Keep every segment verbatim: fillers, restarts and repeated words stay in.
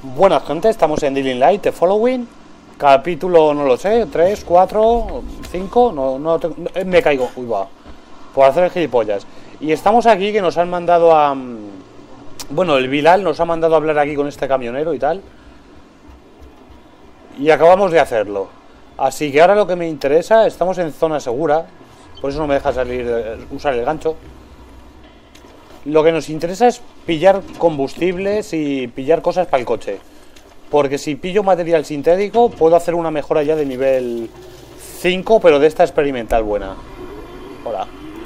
Buenas gente, estamos en Dying Light, The Following. Capítulo, no lo sé, tres, cuatro, cinco, no, no, te, no me caigo, uy va, por hacer el gilipollas. Y estamos aquí que nos han mandado a... Bueno, el Bilal nos ha mandado a hablar aquí con este camionero y tal. Y acabamos de hacerlo. Así que ahora lo que me interesa, estamos en zona segura, por eso no me deja salir, usar el gancho. Lo que nos interesa es pillar combustibles y pillar cosas para el coche. Porque si pillo material sintético, puedo hacer una mejora ya de nivel cinco, pero de esta experimental buena. Hola.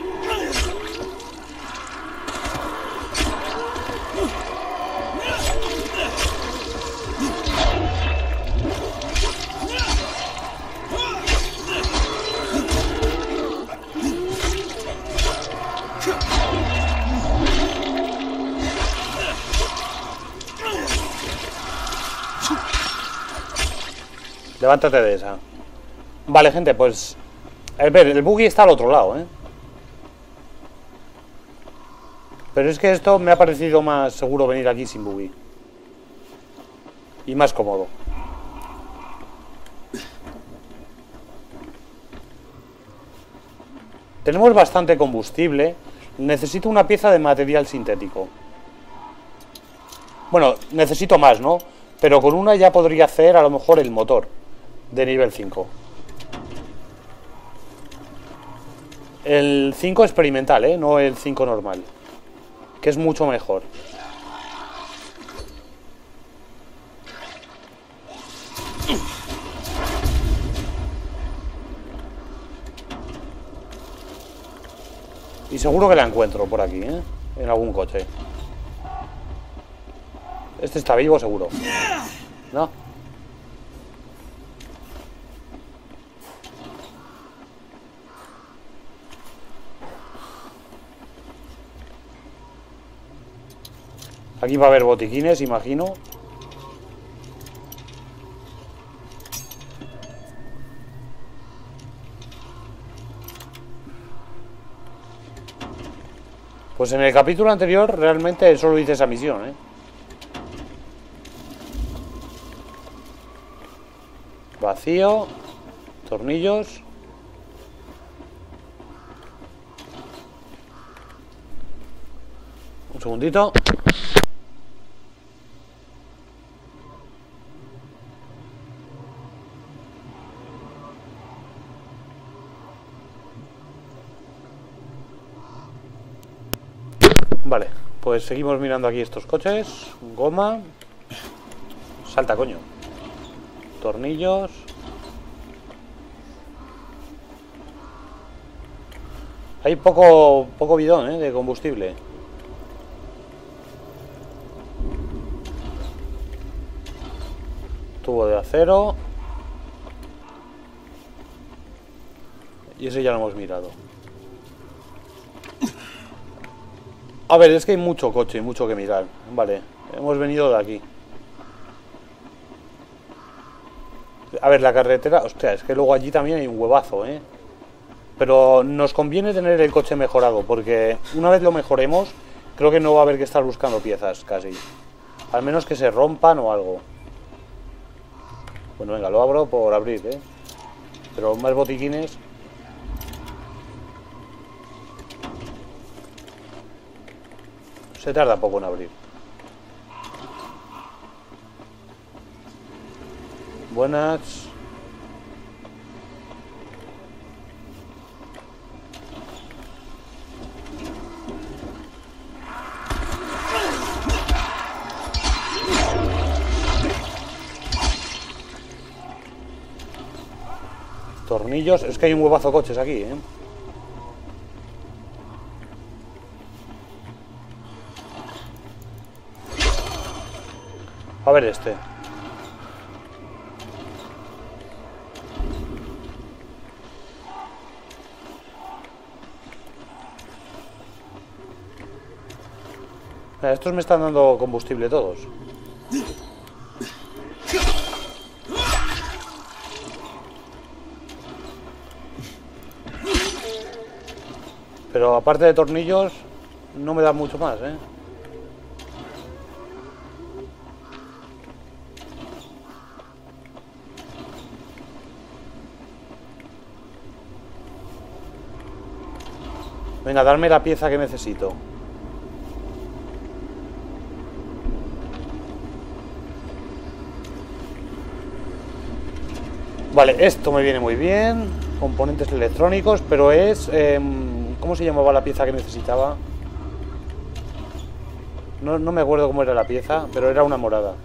Levántate de esa. Vale, gente, pues... A ver, el buggy está al otro lado, ¿eh? Pero es que esto me ha parecido más seguro venir aquí sin buggy. Y más cómodo. Tenemos bastante combustible. Necesito una pieza de material sintético. Bueno, necesito más, ¿no? Pero con una ya podría hacer a lo mejor el motor de nivel cinco. El cinco experimental, ¿eh? No el cinco normal, que es mucho mejor. Y seguro que la encuentro por aquí, ¿eh? En algún coche. Este está vivo seguro, ¿no? Aquí va a haber botiquines, imagino. Pues en el capítulo anterior realmente solo hice esa misión, ¿eh? Vacío. Tornillos. Un segundito. Vale, pues seguimos mirando aquí estos coches. Goma. Salta, coño. Tornillos. Hay poco, poco bidón, ¿eh? De combustible. Tubo de acero. Y ese ya lo hemos mirado. A ver, es que hay mucho coche y mucho que mirar. Vale, hemos venido de aquí. A ver, la carretera... Hostia, es que luego allí también hay un huevazo, ¿eh? Pero nos conviene tener el coche mejorado, porque una vez lo mejoremos, creo que no va a haber que estar buscando piezas, casi. Al menos que se rompan o algo. Bueno, venga, lo abro por abrir, ¿eh? Pero más botiquines... Se tarda poco en abrir. Buenas. Tornillos. Es que hay un huevazo de coches aquí, ¿eh? A ver este. Estos me están dando combustible todos. Pero aparte de tornillos, no me da mucho más, ¿eh? Venga, darme la pieza que necesito. Vale, esto me viene muy bien. Componentes electrónicos, pero es... Eh, ¿cómo se llamaba la pieza que necesitaba? No, no me acuerdo cómo era la pieza, pero era una morada.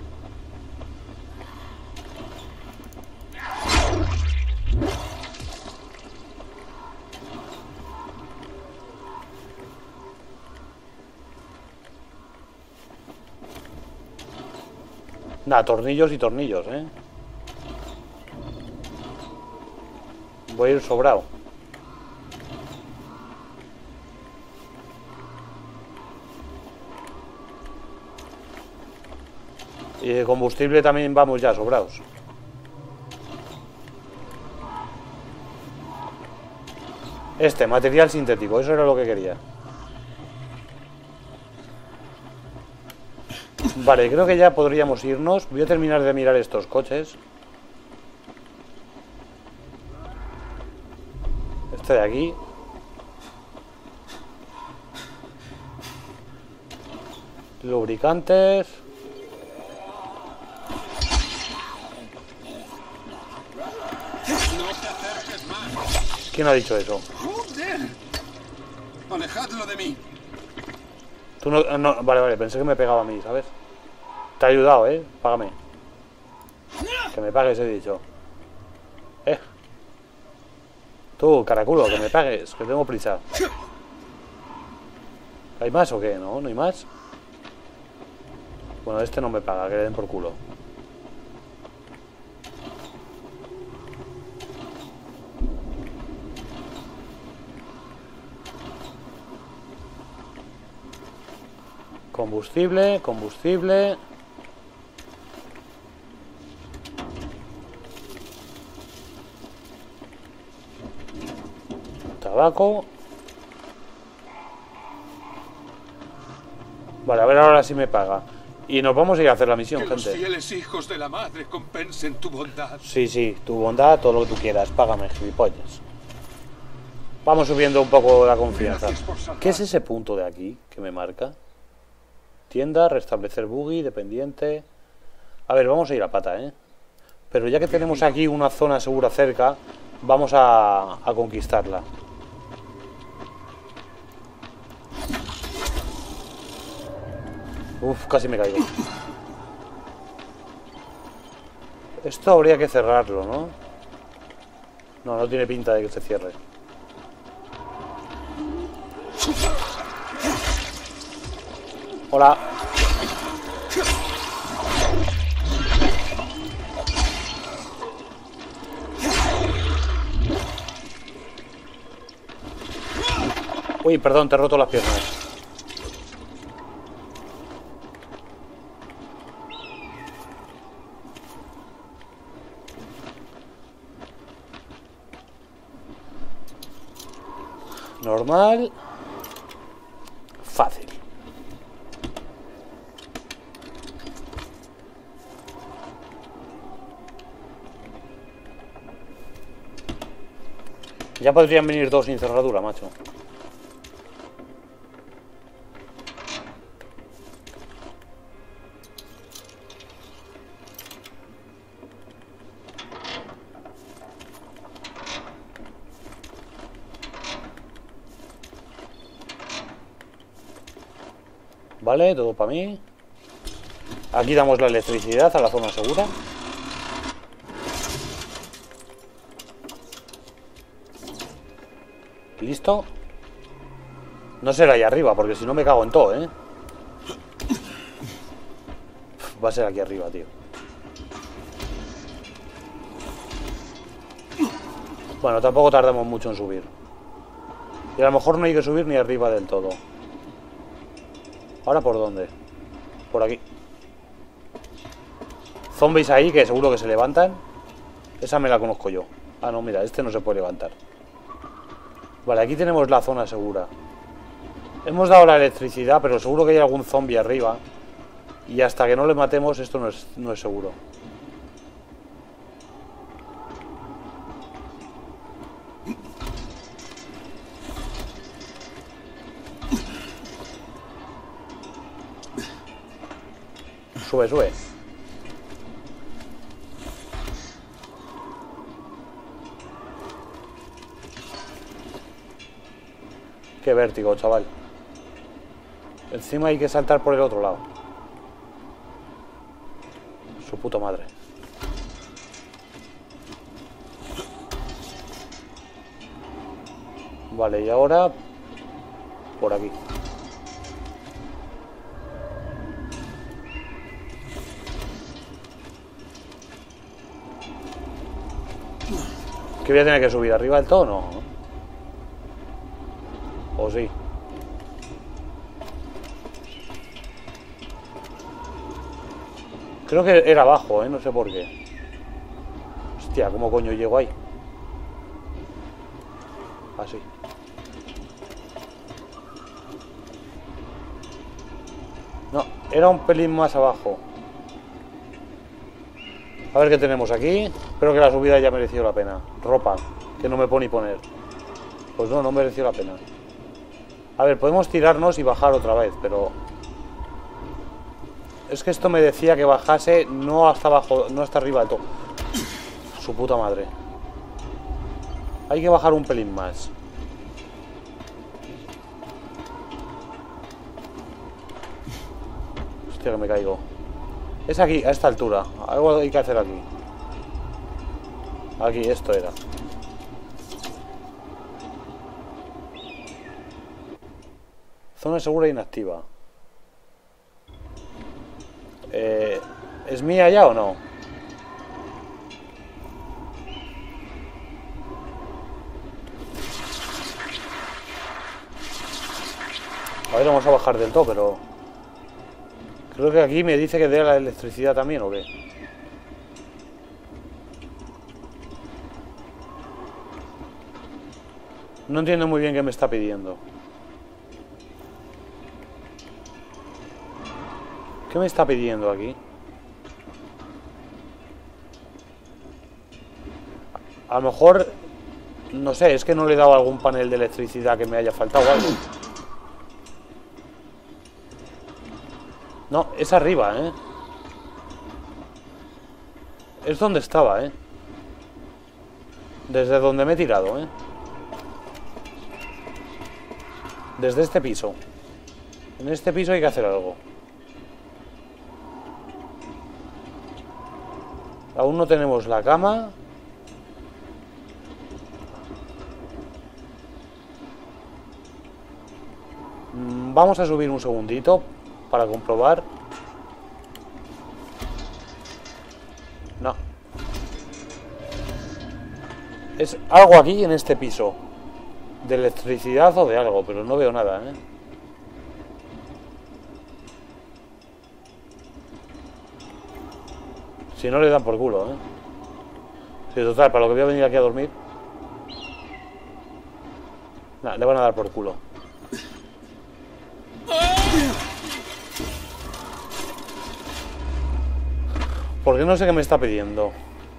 Nada, tornillos y tornillos, ¿eh? Voy a ir sobrado. Y de combustible también vamos ya sobrados. Este, material sintético, eso era lo que quería. Vale, creo que ya podríamos irnos. Voy a terminar de mirar estos coches. Este de aquí. Lubricantes. ¿Quién ha dicho eso? Alejadlo de mí. Tú no, no, vale, vale, pensé que me pegaba a mí, ¿sabes? Te ha ayudado, ¿eh? Págame. Que me pagues, he dicho. Eh. Tú, caraculo, que me pagues, que tengo prisa. ¿Hay más o qué? ¿No? ¿No hay más? Bueno, este no me paga, que le den por culo. Combustible, combustible. Tabaco. Vale, a ver ahora si me paga. Y nos vamos a ir a hacer la misión, que gente. Los fieles hijos de la madre compensen tu bondad. Sí, sí, tu bondad, todo lo que tú quieras. Págame, gilipollas. Vamos subiendo un poco la confianza. ¿Qué es ese punto de aquí que me marca? Tienda, restablecer buggy, dependiente. A ver, vamos a ir a pata, ¿eh? Pero ya que tenemos aquí una zona segura cerca, vamos a, a conquistarla. Uf, casi me caigo. Esto habría que cerrarlo, ¿no? No, no tiene pinta de que se cierre. Hola. Uy, perdón, te he roto las piernas. Normal. Fácil. Ya podrían venir dos sin cerradura, macho. Vale, todo para mí. Aquí damos la electricidad a la zona segura. ¿Listo? No será ahí arriba, porque si no me cago en todo, ¿eh? Va a ser aquí arriba, tío. Bueno, tampoco tardamos mucho en subir. Y a lo mejor no hay que subir ni arriba del todo. ¿Ahora por dónde? Por aquí. Zombies ahí que seguro que se levantan. Esa me la conozco yo. Ah, no, mira, este no se puede levantar. Vale, aquí tenemos la zona segura. Hemos dado la electricidad, pero seguro que hay algún zombie arriba. Y hasta que no le matemos, esto no es, no es seguro. Sube, sube. Qué vértigo, chaval. Encima hay que saltar por el otro lado. Su puta madre. Vale, y ahora por aquí. ¿Que voy a tener que subir arriba del todo? No. ¿O sí? Creo que era abajo, ¿eh? No sé por qué. Hostia, ¿cómo coño llego ahí? Así. No, era un pelín más abajo. A ver qué tenemos aquí. Espero que la subida haya merecido la pena. Ropa, que no me pone ni poner. Pues no, no mereció la pena. A ver, podemos tirarnos y bajar otra vez, pero... Es que esto me decía que bajase no hasta abajo, no hasta arriba del todo. Su puta madre. Hay que bajar un pelín más. Hostia, que me caigo. Es aquí, a esta altura. Algo hay que hacer aquí. Aquí, esto era. Zona segura inactiva. Eh, ¿Es mía ya o no? A ver, vamos a bajar del todo, pero... Creo que aquí me dice que dé la electricidad también, ¿o qué? No entiendo muy bien qué me está pidiendo. ¿Qué me está pidiendo aquí? A lo mejor... No sé, es que no le he dado algún panel de electricidad que me haya faltado o algo. No, es arriba, ¿eh? Es donde estaba, ¿eh? Desde donde me he tirado, ¿eh? Desde este piso. En este piso hay que hacer algo. Aún no tenemos la cama. Vamos a subir un segundito para comprobar. No. Es algo aquí en este piso. De electricidad o de algo, pero no veo nada, ¿eh? Si no le dan por culo, ¿eh? Sí, total, para lo que voy a venir aquí a dormir. Nah, le van a dar por culo. Porque no sé qué me está pidiendo.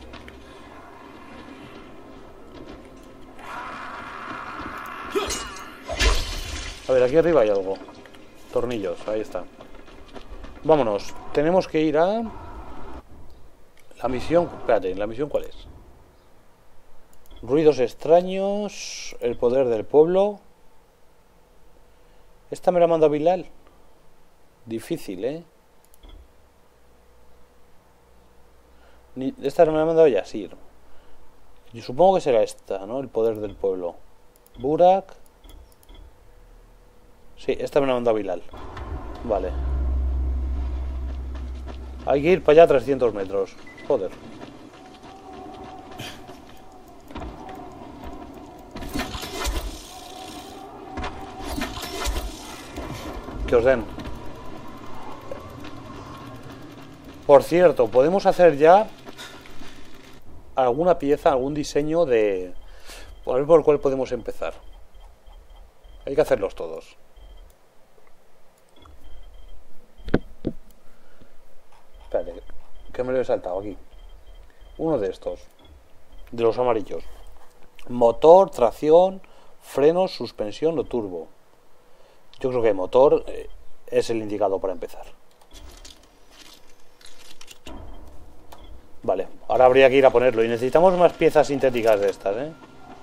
A ver, aquí arriba hay algo. Tornillos, ahí está. Vámonos. Tenemos que ir a... La misión... Espérate, ¿la misión cuál es? Ruidos extraños... El poder del pueblo... Esta me la manda Bilal. Difícil, ¿eh? Esta me la ha mandado Yasir. Yo supongo que será esta, ¿no? El poder del pueblo. Burak. Sí, esta me la ha mandado Bilal. Vale. Hay que ir para allá a trescientos metros. Joder. Que os den. Por cierto, podemos hacer ya alguna pieza, algún diseño de... A ver por el cual podemos empezar. Hay que hacerlos todos. Espérate, que me lo he saltado aquí. Uno de estos. De los amarillos. Motor, tracción, frenos, suspensión o turbo. Yo creo que motor eh, es el indicado para empezar. Ahora habría que ir a ponerlo. Y necesitamos más piezas sintéticas de estas, ¿eh?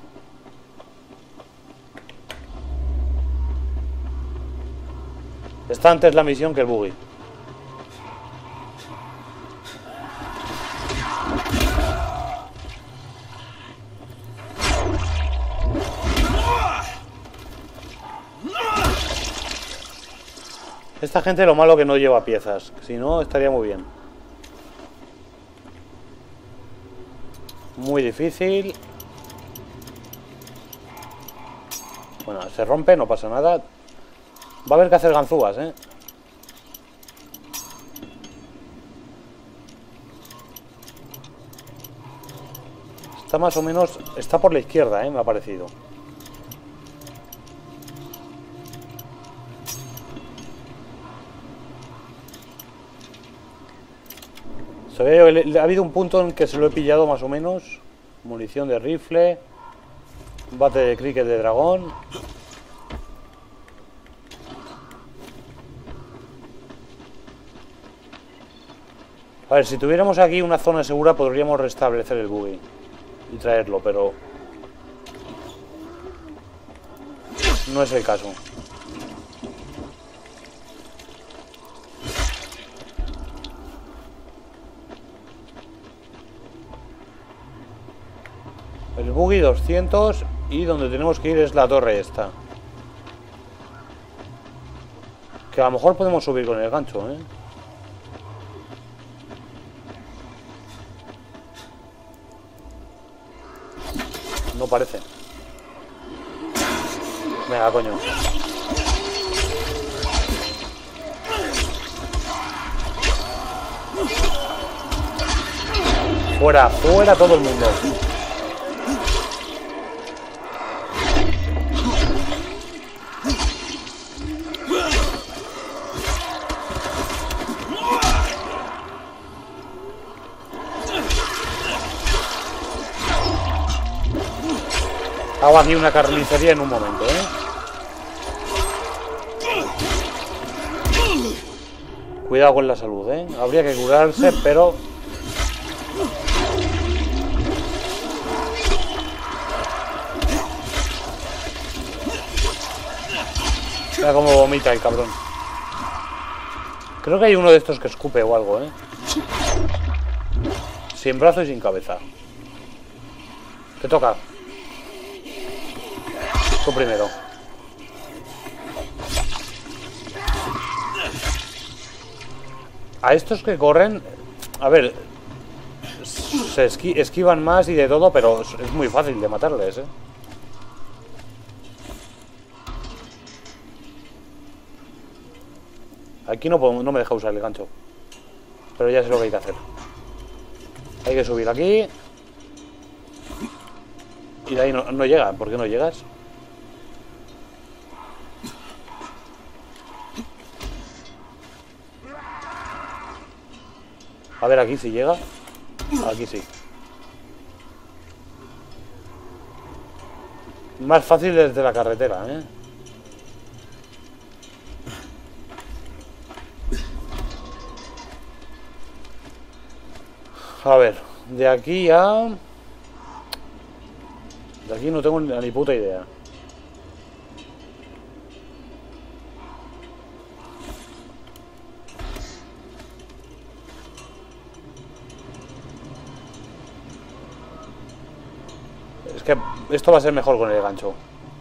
Está antes la misión que el buggy. Esta gente lo malo que no lleva piezas. Si no, estaría muy bien. Muy difícil. Bueno, se rompe, no pasa nada. Va a haber que hacer ganzúas, ¿eh? Está más o menos... Está por la izquierda, ¿eh? Me ha parecido. Se ve, ha habido un punto en que se lo he pillado más o menos. Munición de rifle. Bate de cricket de dragón. A ver, si tuviéramos aquí una zona segura podríamos restablecer el buggy y traerlo, pero no es el caso. El buggy doscientos y donde tenemos que ir es la torre esta. Que a lo mejor podemos subir con el gancho, ¿eh? No parece. Venga, coño. Fuera, fuera todo el mundo. Hago aquí una carnicería en un momento, ¿eh? Cuidado con la salud, ¿eh? Habría que curarse, pero... Mira cómo vomita el cabrón. Creo que hay uno de estos que escupe o algo, ¿eh? Sin brazo y sin cabeza. Te toca. Tú primero. A estos que corren, a ver, se esqui esquivan más y de todo, pero es muy fácil de matarles, ¿eh? Aquí no, puedo, no me deja usar el gancho, pero ya sé lo que hay que hacer. Hay que subir aquí. Y de ahí no, no llega. ¿Por qué no llegas? A ver, aquí sí llega. Aquí sí. Más fácil desde la carretera, ¿eh? A ver, de aquí a... De aquí no tengo ni puta idea. Es que esto va a ser mejor con el gancho.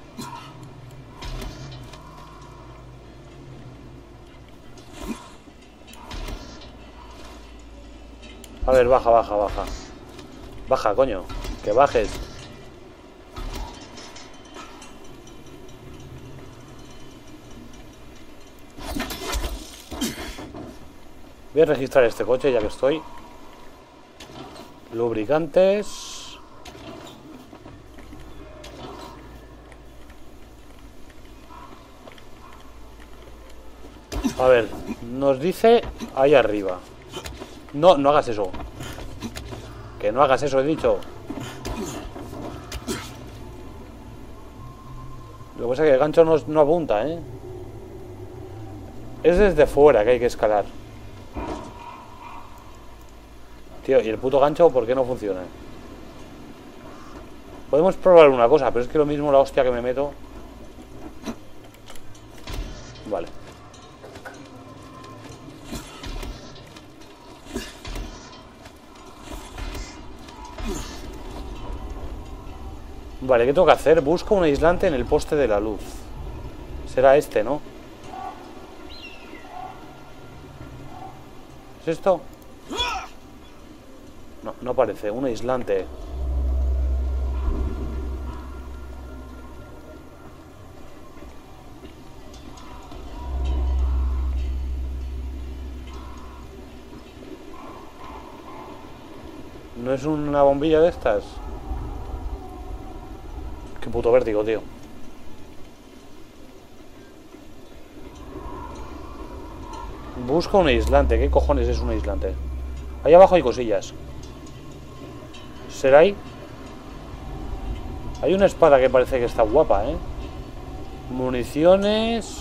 A ver, baja, baja, baja. Baja, coño. Que bajes. Voy a registrar este coche ya que estoy. Lubricantes. A ver, nos dice ahí arriba. No, no hagas eso. Que no hagas eso, he dicho. Lo que pasa es que el gancho no, no apunta, ¿eh? Es desde fuera que hay que escalar. Tío, ¿y el puto gancho por qué no funciona? Podemos probar una cosa, pero es que lo mismo la hostia que me meto. Vale. Vale, ¿qué tengo que hacer? Busca un aislante en el poste de la luz. Será este, ¿no? ¿Es esto? No, no parece. Un aislante. ¿No es una bombilla de estas? Qué puto vértigo, tío. Busca un aislante. ¿Qué cojones es un aislante? Ahí abajo hay cosillas. ¿Será ahí? Hay una espada que parece que está guapa, ¿eh? Municiones.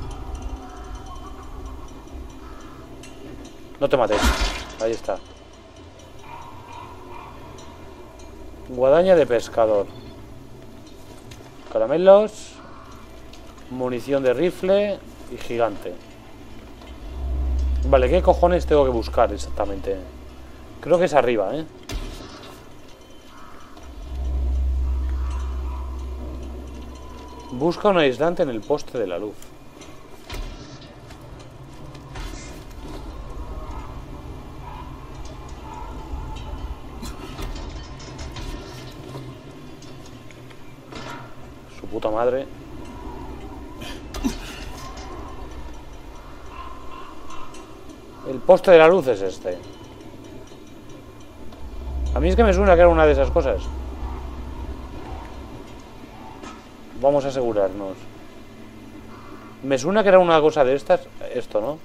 No te mates. Ahí está. Guadaña de pescador. Caramelos. Munición de rifle. Y gigante. Vale, ¿qué cojones tengo que buscar exactamente? Creo que es arriba, ¿eh? Busca un aislante en el poste de la luz. Su puta madre. El poste de la luz es este. A mí es que me suena que era una de esas cosas. Vamos a asegurarnos. Me suena que era una cosa de estas. Esto, ¿no?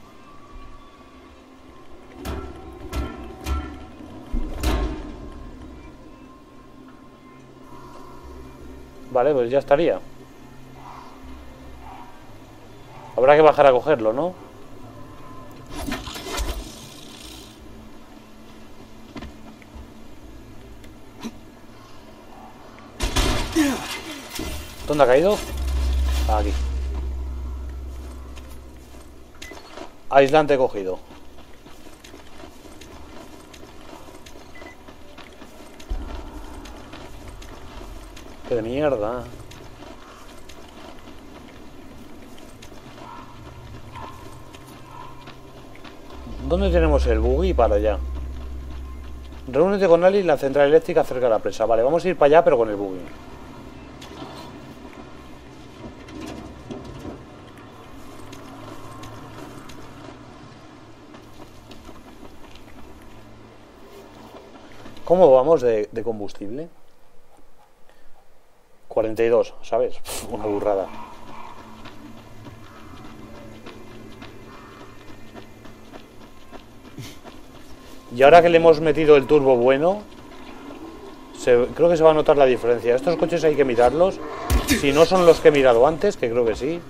Vale, pues ya estaría. Habrá que bajar a cogerlo, ¿no? ¿Dónde ha caído? Ah, aquí. Aislante cogido. ¡Qué de mierda! ¿Dónde tenemos el buggy? Para allá. Reúnete con Ali en la central eléctrica cerca de la presa. Vale, vamos a ir para allá, pero con el buggy. ¿Cómo vamos de, de combustible? cuarenta y dos, ¿sabes? Pff, una burrada. Y ahora que le hemos metido el turbo bueno, se, creo que se va a notar la diferencia. Estos coches hay que mirarlos. Si no son los que he mirado antes, que creo que sí.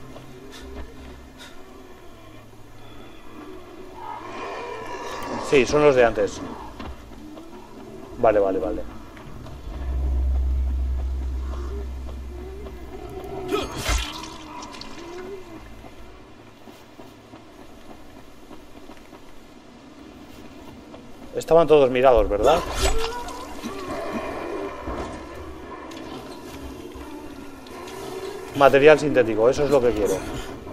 Sí, son los de antes. Vale, vale, vale. Estaban todos mirados, ¿verdad? Material sintético, eso es lo que quiero.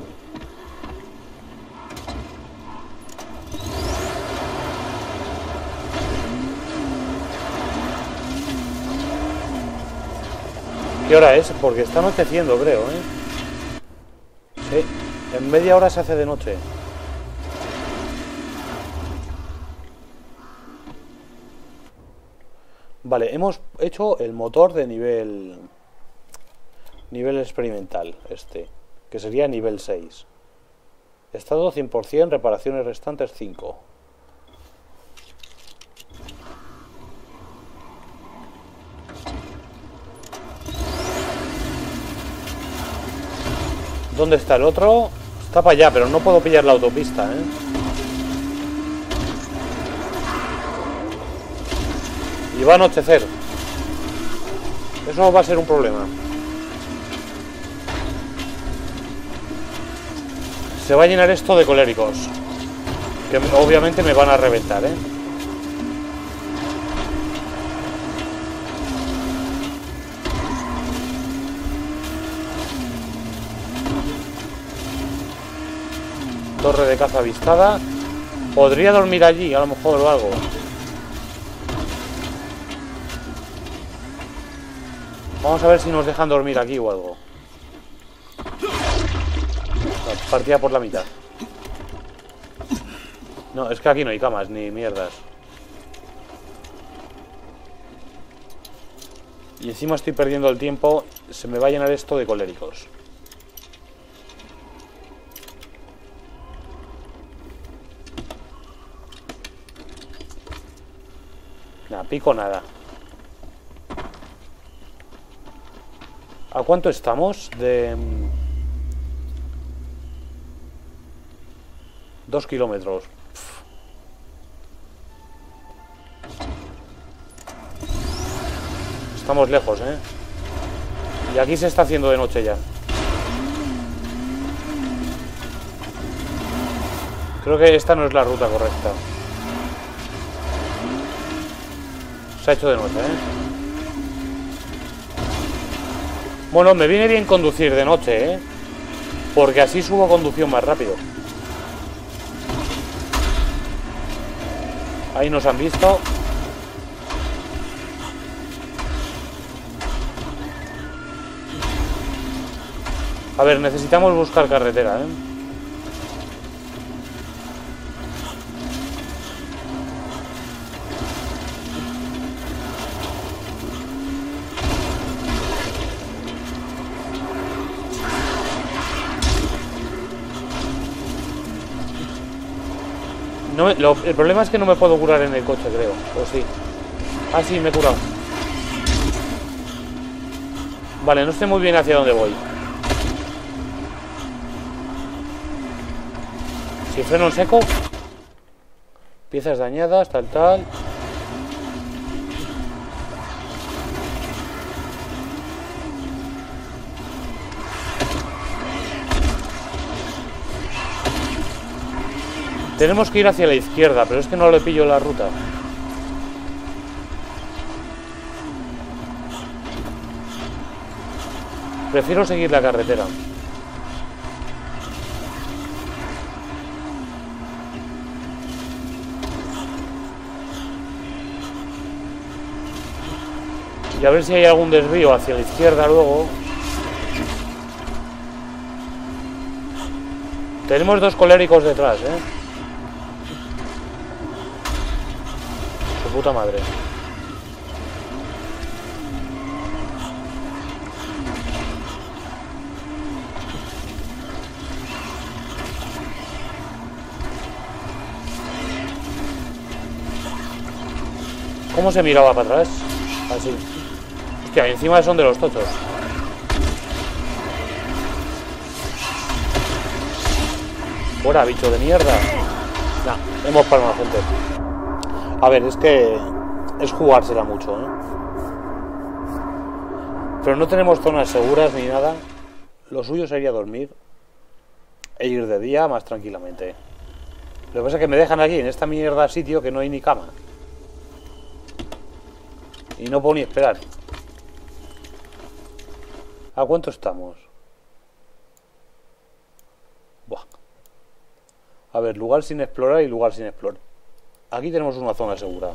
¿Qué hora es? Porque está anocheciendo, creo, ¿eh? Sí, en media hora se hace de noche. Vale, hemos hecho el motor de nivel... Nivel experimental, este. Que sería nivel seis. Estado cien por cien, reparaciones restantes cinco. ¿Dónde está el otro? Está para allá, pero no puedo pillar la autopista, ¿eh? Y va a anochecer. Eso va a ser un problema. Se va a llenar esto de coléricos. Que obviamente me van a reventar, ¿eh? Torre de caza avistada. Podría dormir allí, a lo mejor, o algo. Vamos a ver si nos dejan dormir aquí o algo. Partida por la mitad. No, es que aquí no hay camas ni mierdas. Y encima estoy perdiendo el tiempo. Se me va a llenar esto de coléricos. Nada, pico nada. ¿A cuánto estamos? De... Dos kilómetros. Pff. Estamos lejos, ¿eh? Y aquí se está haciendo de noche ya. Creo que esta no es la ruta correcta. Se ha hecho de noche, ¿eh? Bueno, me viene bien conducir de noche, ¿eh? Porque así subo conducción más rápido. Ahí nos han visto. A ver, necesitamos buscar carretera, ¿eh? No me, lo, el problema es que no me puedo curar en el coche, creo. O sí. Ah, sí, me he curado. Vale, no sé muy bien hacia dónde voy. Si freno en seco. Piezas dañadas, tal, tal. Tenemos que ir hacia la izquierda, pero es que no le pillo la ruta. Prefiero seguir la carretera. Y a ver si hay algún desvío hacia la izquierda luego. Tenemos dos coléricos detrás, ¿eh? Su puta madre. ¿Cómo se miraba para atrás? Así. Hostia, encima son de los tochos. Fuera, bicho de mierda. Nah, hemos palmado, gente. A ver, es que es jugársela mucho, ¿eh? Pero no tenemos zonas seguras ni nada. Lo suyo sería dormir e ir de día más tranquilamente. Lo que pasa es que me dejan aquí, en esta mierda sitio, que no hay ni cama. Y no puedo ni esperar. ¿A cuánto estamos? Buah. A ver, lugar sin explorar y lugar sin explorar. Aquí tenemos una zona segura.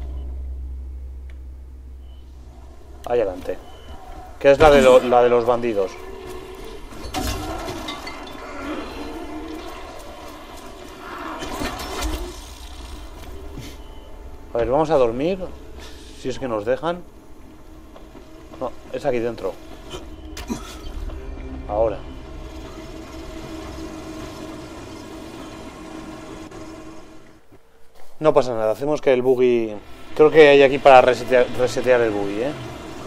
Ahí adelante. Que es la de, lo, la de los bandidos. A ver, vamos a dormir. Si es que nos dejan. No, es aquí dentro. Ahora. No pasa nada, hacemos que el buggy... Creo que hay aquí para resetear, resetear el buggy, ¿eh?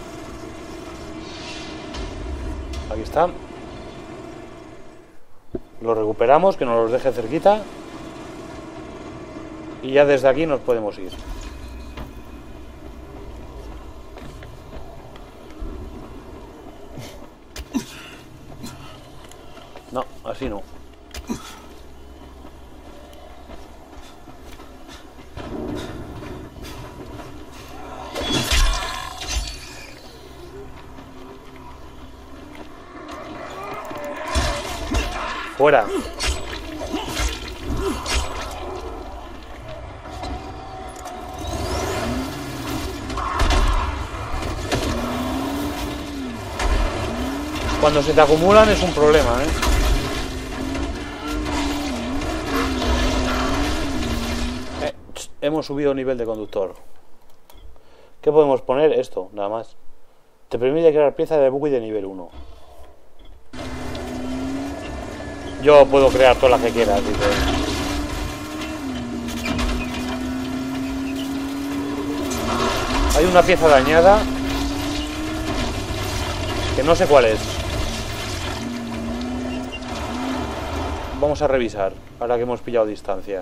Aquí está. Lo recuperamos, que nos los deje cerquita. Y ya desde aquí nos podemos ir. Así no. Fuera. Cuando se te acumulan es un problema, ¿eh? eh hemos subido nivel de conductor. ¿Qué podemos poner? Esto, nada más. Te permite crear piezas de buggy de nivel uno. Yo puedo crear todas las que quieras, dice. Hay una pieza dañada que no sé cuál es. Vamos a revisar, ahora que hemos pillado distancia.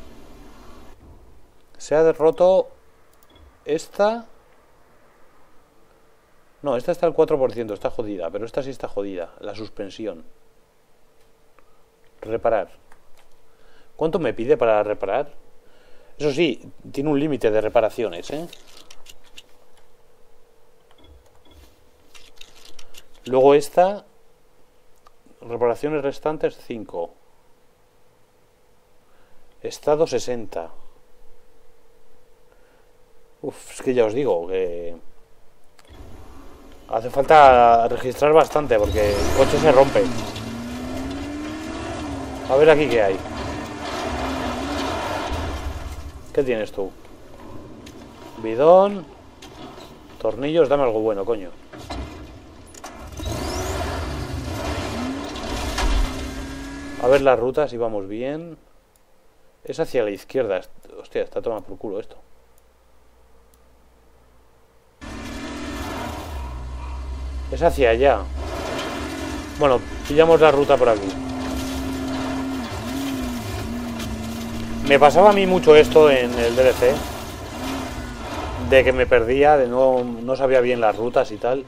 Se ha roto esta. No, esta está al cuatro por ciento, está jodida, pero esta sí está jodida, la suspensión. Reparar. ¿Cuánto me pide para reparar? Eso sí, tiene un límite de reparaciones, ¿eh? Luego esta, reparaciones restantes cinco. Estado sesenta. Uf, es que ya os digo que hace falta registrar bastante porque el coche se rompe. A ver aquí qué hay. ¿Qué tienes tú? Bidón. Tornillos, dame algo bueno, coño. A ver las rutas, si vamos bien. Es hacia la izquierda. Hostia, está tomando por culo esto. Es hacia allá. Bueno, pillamos la ruta por aquí. Me pasaba a mí mucho esto en el D L C. De que me perdía, de no, no sabía bien las rutas y tal.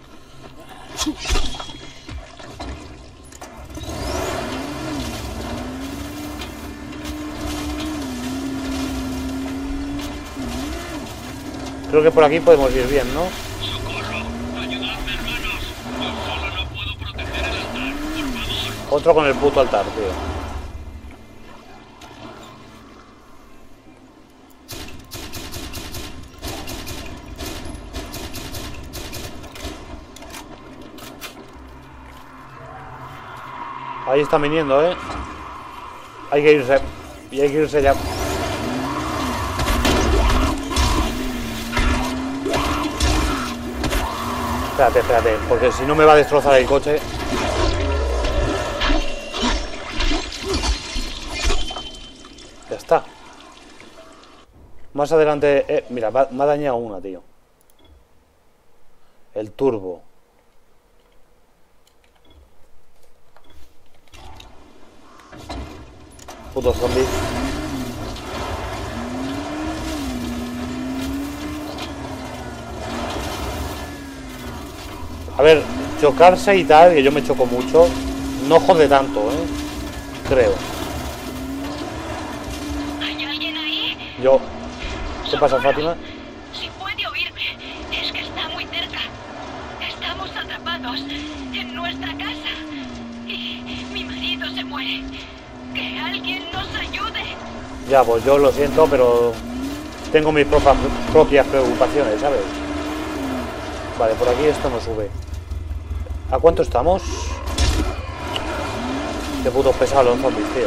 Creo que por aquí podemos ir bien, ¿no? ¡Socorro! ¡Ayudadme, hermanos! Yo solo no puedo proteger el altar, por favor. Otro con el puto altar, tío. Ahí están viniendo, ¿eh? Hay que irse. Y hay que irse ya. Espérate, espérate, porque si no me va a destrozar el coche. Ya está. Más adelante... Eh, mira, me ha dañado una, tío. El turbo. Puto zombie. A ver, chocarse y tal, que yo me choco mucho, no jode tanto, ¿eh? Creo. ¿Hay alguien ahí? Yo. ¿Qué pasa, Fátima? Si puede oírme, es que está muy cerca. Estamos atrapados en nuestra casa. Y mi marido se muere. Que alguien nos ayude. Ya, pues yo lo siento, pero tengo mis propias, propias preocupaciones, ¿sabes? Vale, por aquí esto no sube. ¿A cuánto estamos? Qué putos pesados los zombies, tío.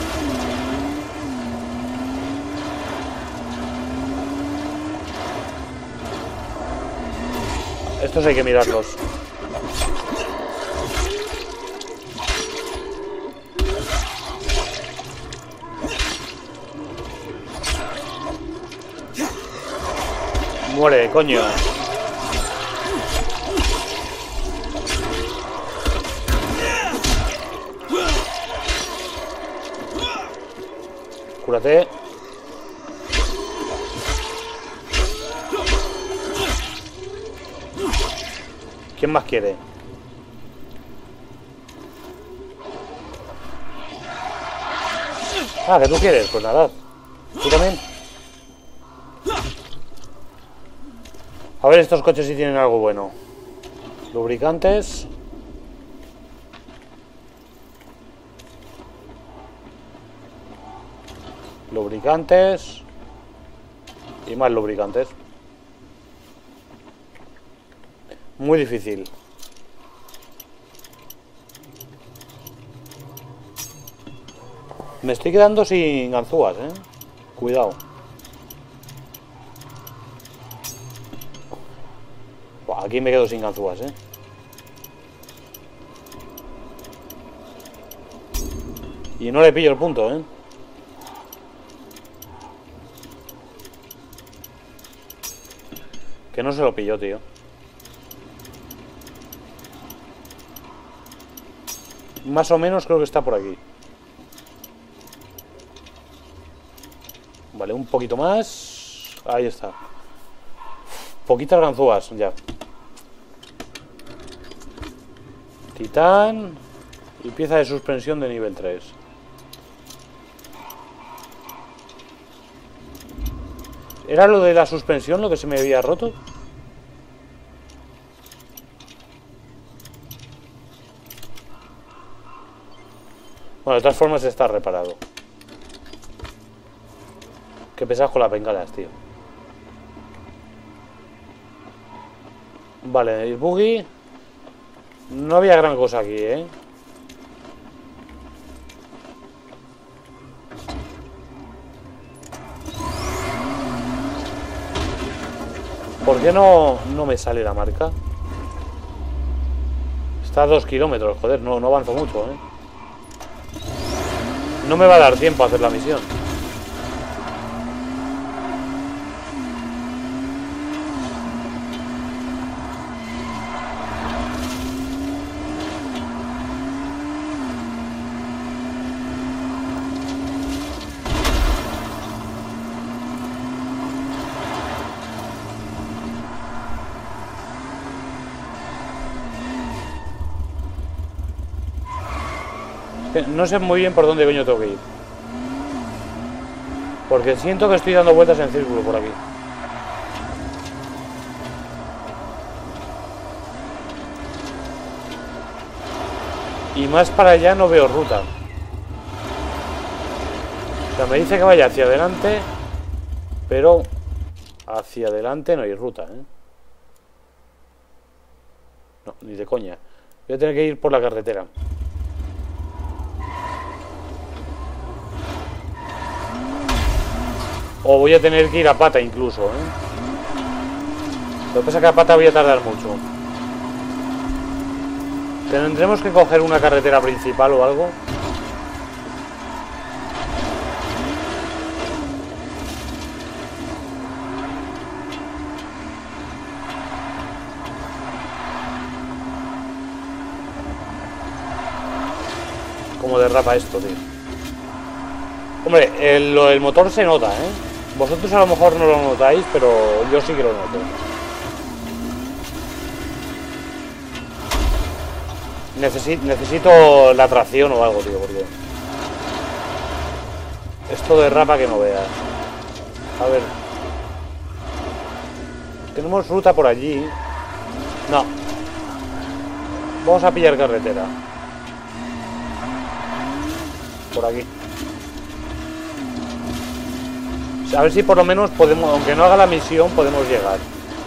Estos hay que mirarlos. Muere, coño. Cúrate. ¿Quién más quiere? Ah, ¿que tú quieres? Pues nada. ¿Tú también? A ver estos coches si tienen algo bueno. Lubricantes. Lubricantes. Y más lubricantes. Muy difícil. Me estoy quedando sin ganzúas, eh. Cuidado. Buah, aquí me quedo sin ganzúas, eh. Y no le pillo el punto, eh. Que no se lo pilló, tío. Más o menos creo que está por aquí. Vale, un poquito más. Ahí está. Poquitas ganzúas, ya. Titán. Y pieza de suspensión de nivel tres. ¿Era lo de la suspensión lo que se me había roto? Bueno, de todas formas está reparado. Qué pesas con las bengalas, tío. Vale, el buggy. No había gran cosa aquí, ¿eh? ¿Por qué no, no me sale la marca? Está a dos kilómetros, joder, no, no avanzo mucho, ¿eh? No me va a dar tiempo a hacer la misión. No sé muy bien por dónde coño tengo que ir. Porque siento que estoy dando vueltas en círculo por aquí. Y más para allá no veo ruta. O sea, me dice que vaya hacia adelante, pero hacia adelante no hay ruta, ¿eh? No, ni de coña. Voy a tener que ir por la carretera. O voy a tener que ir a pata incluso, ¿eh? Lo que pasa es que a pata voy a tardar mucho. Tendremos que coger una carretera principal o algo. Como derrapa esto, tío. Hombre, el, el motor se nota, ¿eh? Vosotros a lo mejor no lo notáis, pero yo sí que lo noto. Necesito, necesito la tracción o algo, tío, porque esto derrapa que no veas. A ver. Tenemos ruta por allí. No. Vamos a pillar carretera. Por aquí. A ver si por lo menos podemos, aunque no haga la misión, podemos llegar.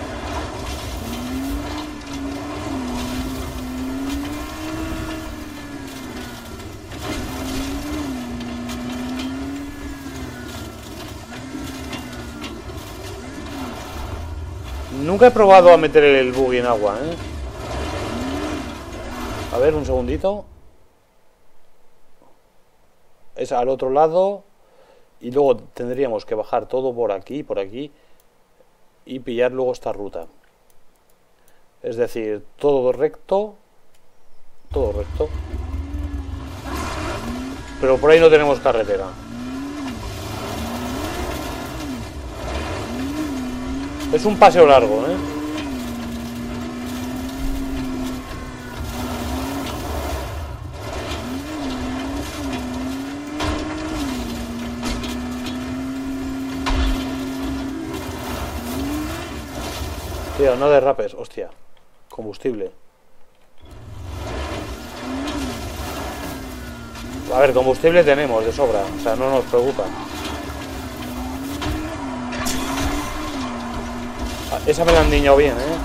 Nunca he probado a meter el buggy en agua, ¿eh? A ver, un segundito. Es al otro lado. Y luego tendríamos que bajar todo por aquí, por aquí. Y pillar luego esta ruta. Es decir, todo recto. Todo recto. Pero por ahí no tenemos carretera. Es un paseo largo, ¿eh? Tío, no derrapes, hostia. Combustible. A ver, combustible tenemos de sobra, o sea, no nos preocupa. Esa me la han niñado bien, ¿eh?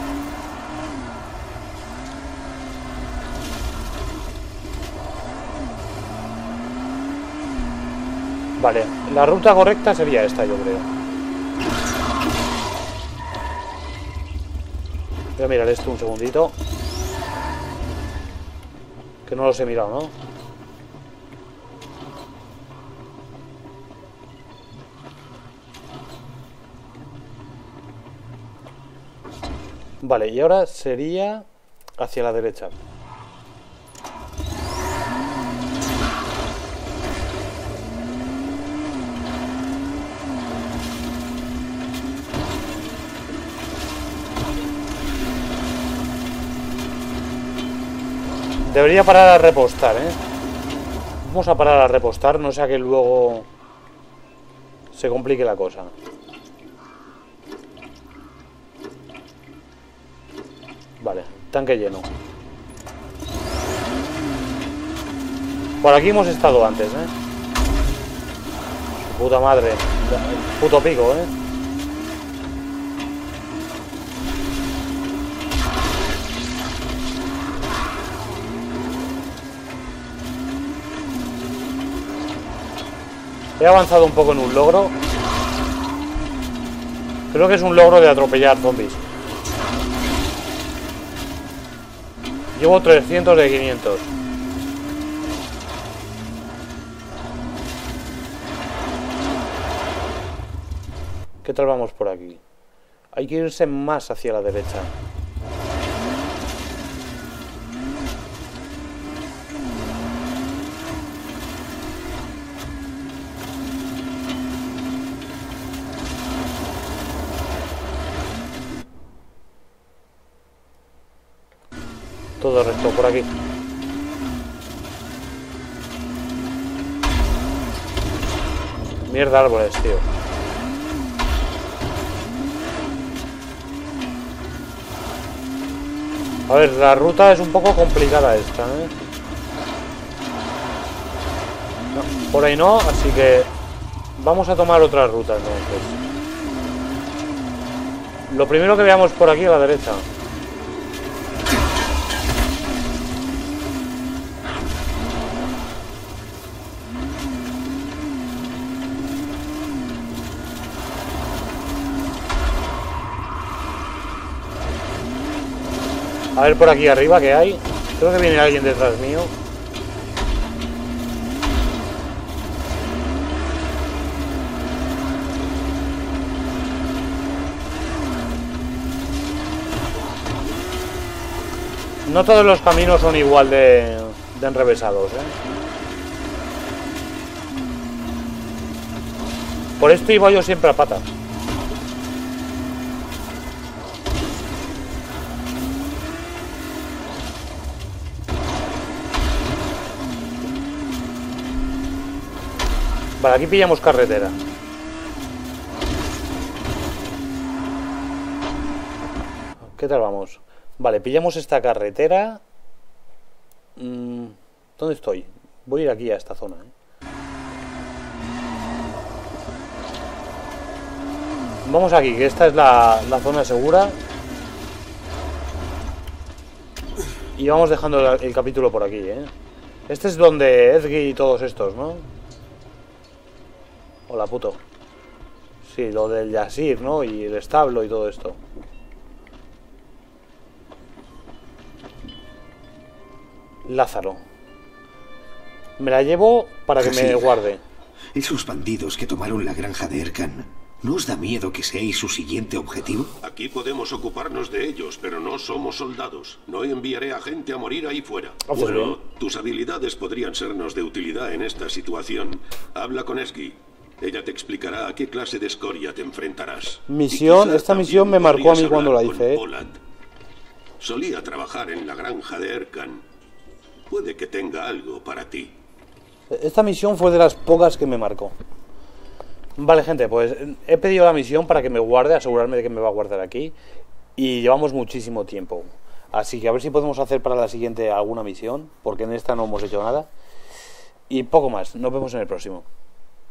Vale, la ruta correcta sería esta, yo creo. Voy a mirar esto un segundito. Que no los he mirado, ¿no? Vale, y ahora sería hacia la derecha. Debería parar a repostar, ¿eh? Vamos a parar a repostar, no sea que luego se complique la cosa. Vale, tanque lleno. Por aquí hemos estado antes, ¿eh? Puta madre. Puto pico, ¿eh? He avanzado un poco en un logro. Creo que es un logro de atropellar zombies. Llevo trescientos de quinientos. ¿Qué tal vamos por aquí? Hay que irse más hacia la derecha. Todo recto por aquí. Mierda, árboles, tío. A ver, la ruta es un poco complicada esta, ¿eh? No, por ahí no, así que vamos a tomar otra ruta entonces. Lo primero que veamos por aquí a la derecha. A ver por aquí arriba que hay. Creo que viene alguien detrás mío. No todos los caminos son igual de, de enrevesados, ¿eh? Por esto iba yo siempre a pata. Vale, aquí pillamos carretera. ¿Qué tal vamos? Vale, pillamos esta carretera. Mm, ¿Dónde estoy? Voy a ir aquí a esta zona, ¿eh? Vamos aquí, que esta es la, la zona segura. Y vamos dejando el, el capítulo por aquí, ¿eh? Este es donde Edgy y todos estos, ¿no? Hola, puto. Sí, lo del Yasir, ¿no? Y el establo y todo esto. Lázaro. Me la llevo para que me guarde. Esos bandidos que tomaron la granja de Erkan, ¿no os da miedo que seáis su siguiente objetivo? Aquí podemos ocuparnos de ellos, pero no somos soldados. No enviaré a gente a morir ahí fuera. Oh, pues bueno, bien. Tus habilidades podrían sernos de utilidad en esta situación. Habla con Esgi. Ella te explicará a qué clase de escoria te enfrentarás. Misión, Y quizá esta misión me también marcó a mí podrías cuando la hablar con hice, ¿eh? Pollard. Solía trabajar en la granja de Erkan. Puede que tenga algo para ti. Esta misión fue de las pocas que me marcó. Vale, gente, pues he pedido la misión para que me guarde, asegurarme de que me va a guardar aquí. y llevamos muchísimo tiempo. Así que a ver si podemos hacer para la siguiente alguna misión, porque en esta no hemos hecho nada. Y poco más, nos vemos en el próximo.